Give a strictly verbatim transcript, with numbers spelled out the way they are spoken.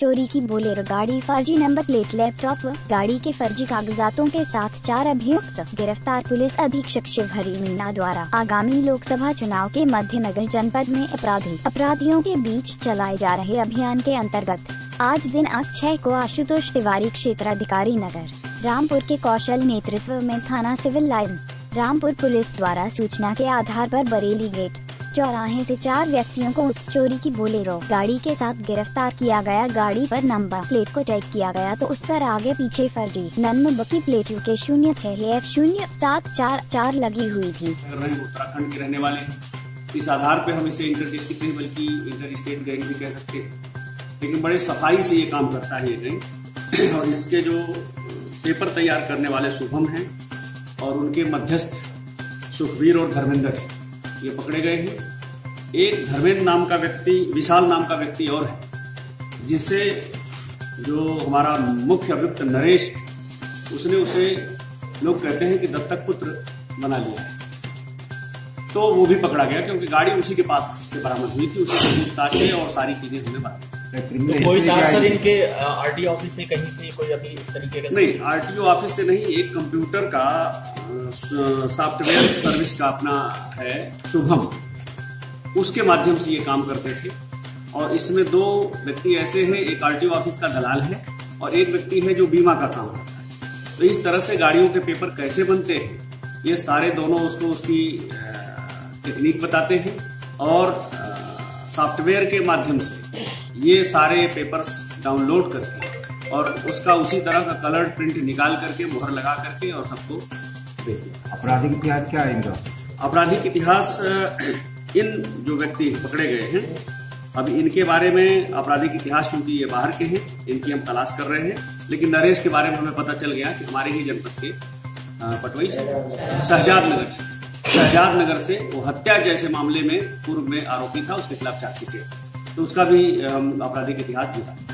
चोरी की बोलेरो गाड़ी, फर्जी नंबर प्लेट, लैपटॉप व गाड़ी के फर्जी कागजातों के साथ चार अभियुक्त गिरफ्तार। पुलिस अधीक्षक शिवहरी मीणा द्वारा आगामी लोकसभा चुनाव के मद्देनजर जनपद में अपराधी अपराधियों के बीच चलाए जा रहे अभियान के अंतर्गत आज दिनांक छह को आशुतोष तिवारी, क्षेत्राधिकारी नगर रामपुर के कौशल नेतृत्व में थाना सिविल लाइन रामपुर पुलिस द्वारा सूचना के आधार पर बरेली गेट चौराहे से चार व्यक्तियों को चोरी की बोलेरो गाड़ी के साथ गिरफ्तार किया गया। गाड़ी पर नंबर प्लेट को चेक किया गया तो उस पर आगे पीछे फर्जी नंबर की प्लेट के शून्य छह एफ शून्य सात चार चार लगी हुई थी। उत्तराखंड के रहने वाले हैं, इस आधार पे हम इसे इंटर डिस्ट्रिक्ट नहीं बल्कि इंटर स्टेट गैंग भी कह सकते हैं, लेकिन बड़े सफाई से ये काम करता है ये गैंग। और इसके जो पेपर तैयार करने वाले शुभम हैं और उनके मध्यस्थ सुखबीर और धर्मेंद्र है, ये पकड़े गए हैं। एक धर्मेंद्र नाम का व्यक्ति, विशाल नाम का व्यक्ति और है, जिसे जो हमारा मुख्य अभियुक्त नरेश है, उसने उसे लोग कहते हैं कि दत्तक पुत्र बना लिया है, तो वो भी पकड़ा गया क्योंकि गाड़ी उसी के पास से बरामद हुई थी। उसे पूछताछ है और सारी चीजें हमने बताई। तो कोई तार सर इनके आरटीओ ऑफिस से कहीं से कोई अभी इस तरीके का? नहीं, आरटीओ ऑफिस से नहीं, एक कंप्यूटर का सॉफ्टवेयर सर्विस का अपना है शुभम, उसके माध्यम से ये काम करते थे। और इसमें दो व्यक्ति ऐसे हैं, एक आरटीओ ऑफिस का दलाल है और एक व्यक्ति है जो बीमा का काम करता है। तो इस तरह से गाड़ियों के पेपर कैसे बनते हैं ये सारे दोनों उसको उसकी टेक्निक बताते हैं और सॉफ्टवेयर के माध्यम से ये सारे पेपर्स डाउनलोड करके और उसका उसी तरह का कलर प्रिंट निकाल करके मोहर लगा करके और सबको भेज दिया। आपराधिक इतिहास क्या है इनका? आपराधिक इतिहास, इन जो व्यक्ति पकड़े गए हैं अभी इनके बारे में आपराधिक इतिहास, क्योंकि ये बाहर के हैं, इनकी हम तलाश कर रहे हैं। लेकिन नरेश के बारे में हमें पता चल गया कि हमारे ही जनपद के पटवई से शहजाद नगर से शहजाद नगर से वो हत्या जैसे मामले में पूर्व में आरोपी था, उसके खिलाफ चार्जशीट है, तो उसका भी आपराधिक इतिहास जुटा।